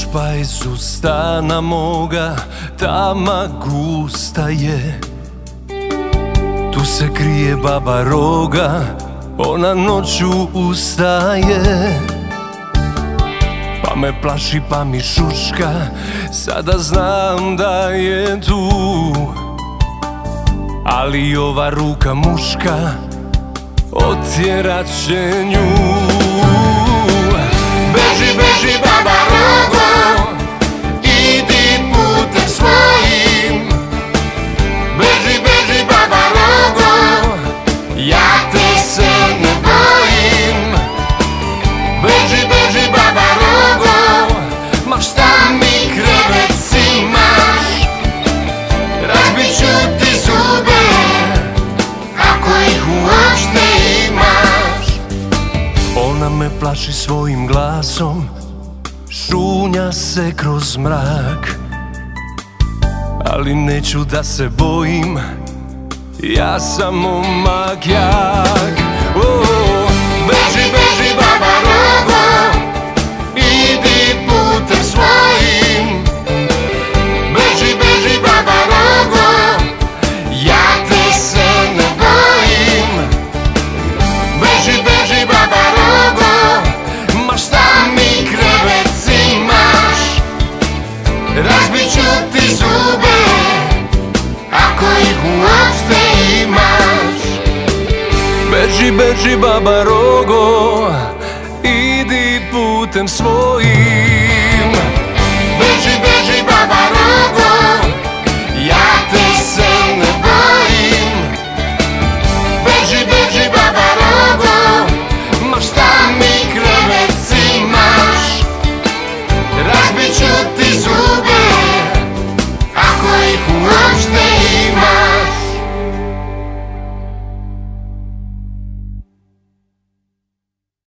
pa iz ustana moga tama gusta je. Tu se krije baba roga, ona noću ustaje. Pa me plaši pa mi šuška, sada znam da je tu. Ali ova ruka muška otjerat će nju. Beži, beži baba rogo, idi putem svojim. Beži, beži baba rogo, ja te se ne bojim. Beži, beži baba rogo, ma šta mi krevet imaš, razbit ću ti zube ako ih uopšte imaš. Ona me plaši svojim glasom, šunja se kroz mrak. Ali neću da se bojim, ja sam momak jak. Beži, beži baba rogo, idi putem svojim. Beži, beži baba rogo, ja te se ne bojim. Beži, beži baba rogo, ma šta mi krevet imaš, razbit ću ti zube ako ih uopšte imaš. Beži, beži baba rogo, idi putem svojim.